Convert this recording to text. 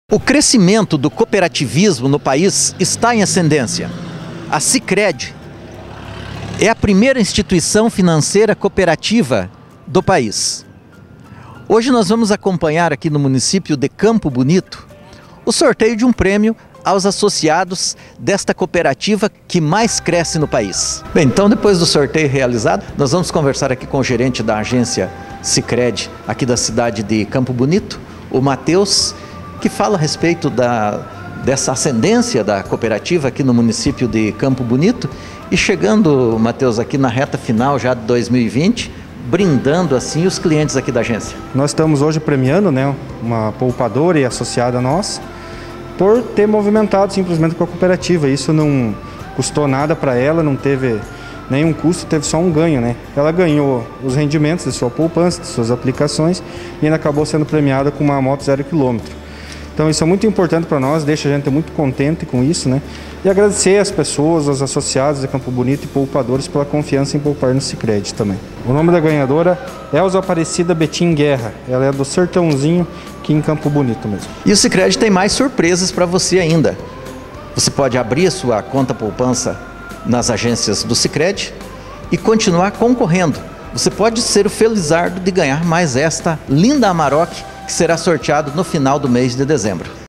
O crescimento do cooperativismo no país está em ascendência. A Sicredi é a primeira instituição financeira cooperativa do país. Hoje nós vamos acompanhar aqui no município de Campo Bonito o sorteio de um prêmio aos associados desta cooperativa que mais cresce no país. Bem, então depois do sorteio realizado, nós vamos conversar aqui com o gerente da agência Sicredi aqui da cidade de Campo Bonito, o Matheus, que fala a respeito dessa ascendência da cooperativa aqui no município de Campo Bonito e chegando, Matheus, aqui na reta final já de 2020, brindando assim os clientes aqui da agência. Nós estamos hoje premiando, uma poupadora e associada nossa por ter movimentado simplesmente com a cooperativa. Isso não custou nada para ela, não teve nenhum custo, teve só um ganho, Ela ganhou os rendimentos de sua poupança, de suas aplicações e ainda acabou sendo premiada com uma moto 0 km. Então isso é muito importante para nós, deixa a gente muito contente com isso, E agradecer às pessoas, aos associados de Campo Bonito e poupadores pela confiança em poupar no Sicredi também. O nome da ganhadora é Elza Aparecida Betim Guerra. Ela é do Sertãozinho, aqui em Campo Bonito mesmo. E o Sicredi tem mais surpresas para você ainda. Você pode abrir a sua conta poupança nas agências do Sicredi e continuar concorrendo. Você pode ser o felizardo de ganhar mais esta linda Amarok, que será sorteado no final do mês de dezembro.